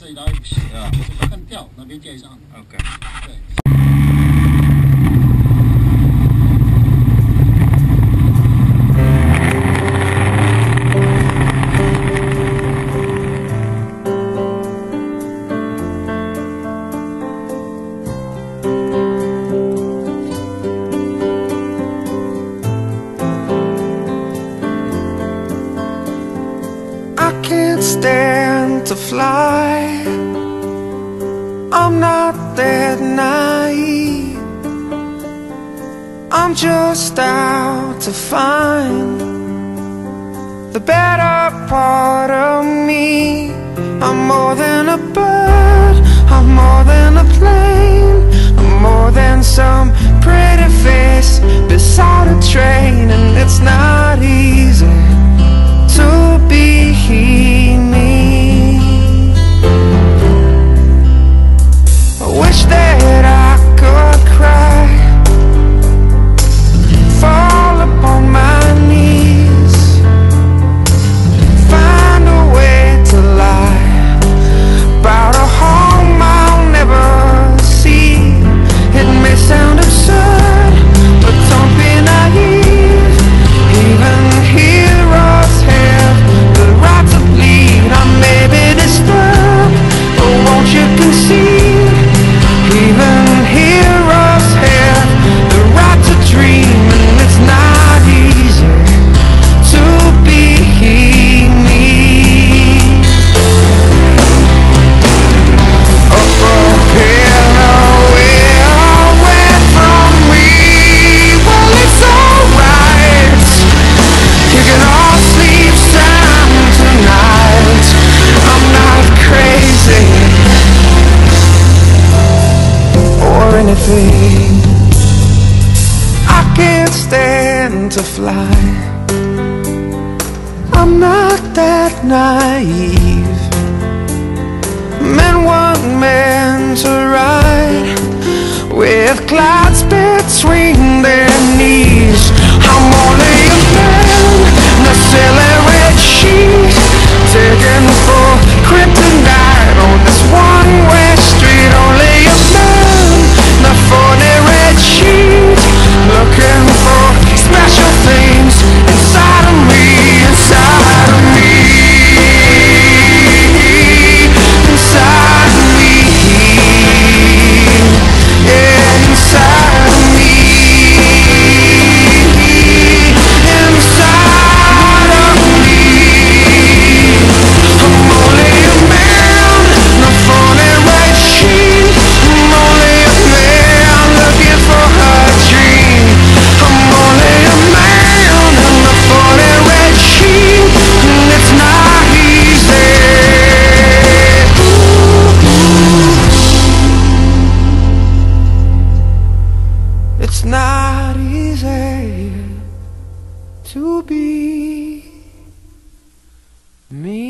这里到一个斜啊，这个横调那边接上。OK， 对。 Stand to fly. I'm not that naive. I'm just out to find the better part of me. I'm more than a bird, I'm more than a plane, I'm more than some pretty face beside a train. And it's not easy to be me. I wish that I could cry, fall upon my knees, find a way to lie about a home I'll never see. It may sound absurd, but don't be naive. Even heroes have the right to bleed. I may be disturbed, but won't you concede? Even heroes have the right to dream. And it's not easy to be me. Oh, hello, where away from me. Well, it's alright, you can all sleep sound tonight. I'm not crazy or anything. I can't stand to fly. I'm not that naive. Men want men to ride with clouds between their knees. I'm only a man in a silly red sheet, taken for kryptonite on this one-way street. Only a man in a 40 red sheet, looking for special things inside of me, inside of me, inside of me, yeah, inside of me, inside of me. I'm only a man in a 40 red sheet. I'm only a man looking for a dream. I'm only a man in a 40 red sheet, and it's not easy. It's not easy to be me.